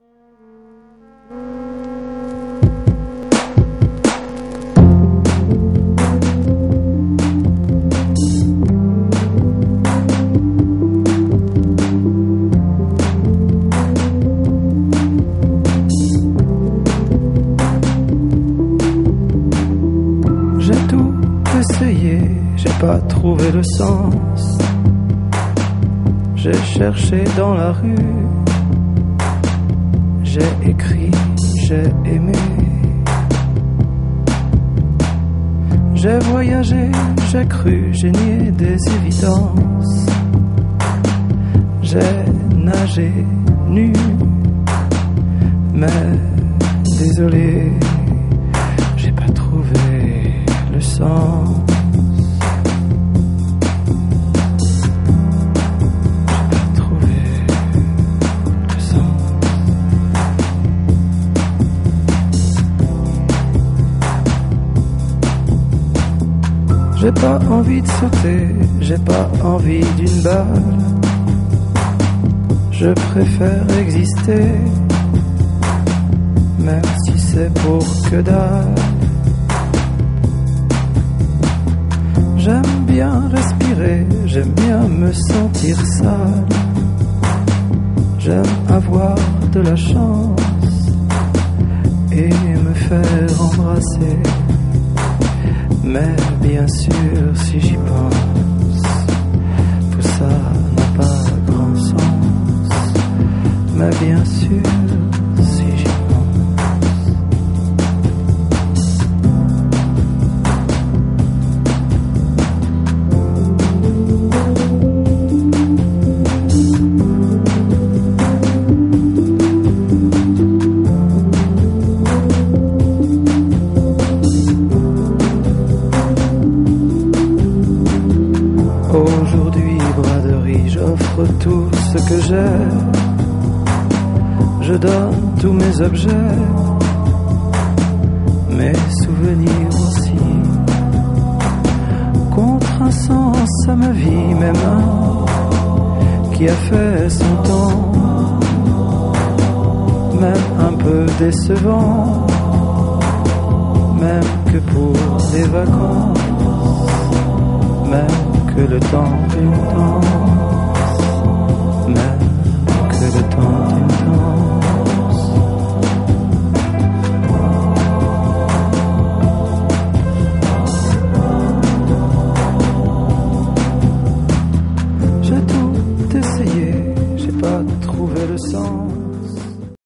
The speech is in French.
J'ai tout essayé, j'ai pas trouvé le sens. J'ai cherché dans la rue, j'ai écrit, j'ai aimé. J'ai voyagé, j'ai cru, j'ai nié des évidences. J'ai nagé nu, mais désolé, j'ai pas trouvé le sens. J'ai pas envie de sauter, j'ai pas envie d'une balle. Je préfère exister, même si c'est pour que dalle. J'aime bien respirer, j'aime bien me sentir sale. J'aime avoir de la chance et me faire embrasser. Mais bien sûr, si j'y pense, tout ça n'a pas grand sens. Mais bien sûr, si j'y Aujourd'hui, braderie, j'offre tout ce que j'ai. Je donne tous mes objets, mes souvenirs aussi. Contre un sens à ma vie, même un qui a fait son temps. Même un peu décevant, même que pour les vacances. Même que le temps d'une danse, même que le temps d'une danse. J'ai tout essayé, j'ai pas trouvé le sens.